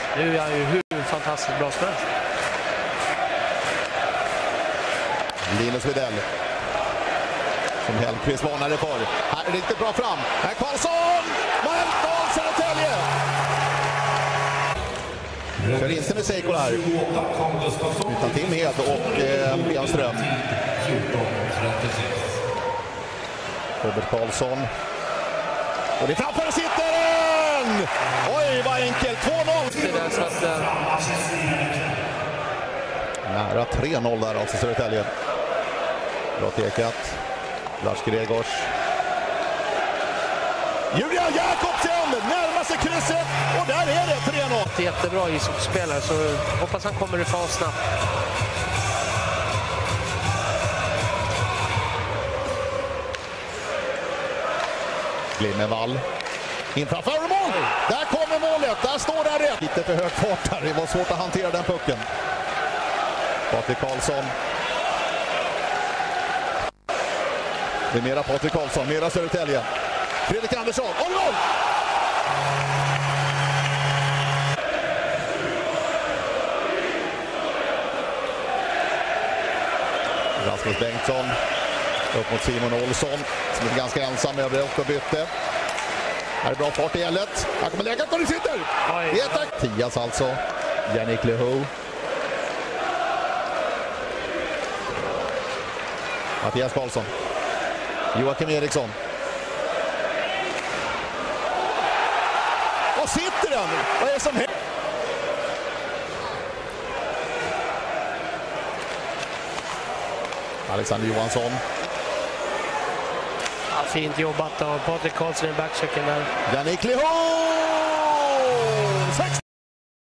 Nu är han ju hur fantastiskt bra som helst. Linus Widell. Som Hellqvist varnade för. Här är riktigt bra fram. Här Karlsson! Mål Södertälje! Kör inte med Seiko här. Utan till med och Björnström. Robert Karlsson. Och det framför sitter den! Oj, vad enkelt. 2-0. Nära 3-0 där alltså Södertälje. Bra tekat. Lars Gregors. Julian Jakobsen närmar sig krysset och där är det 3-0. Jättebra ishockeyspelare, så hoppas han kommer ifrån snabbt. Glimmevall. In framför mål! Där kommer målet, där står det rätt. Lite för hög fart här, det var svårt att hantera den pucken. Patrik Karlsson. Det är mera Patrik Karlsson, mera Södertälje. Fredrik Andersson, och mål! Rasmus Bengtsson. Upp mot Simon Olsson, som är ganska ensam över och bytte. Här är bra fart i Ellet. Här kommer läget och det sitter! Det är tack. Tias alltså. Yannick Lehoux. Mattias Karlsson. Joakim Eriksson. Och sitter den? Vad är det som händer? Alexander Johansson. Ja, fint jobbat av Patrik Karlsson i backchecken där. Yannick Lehoux!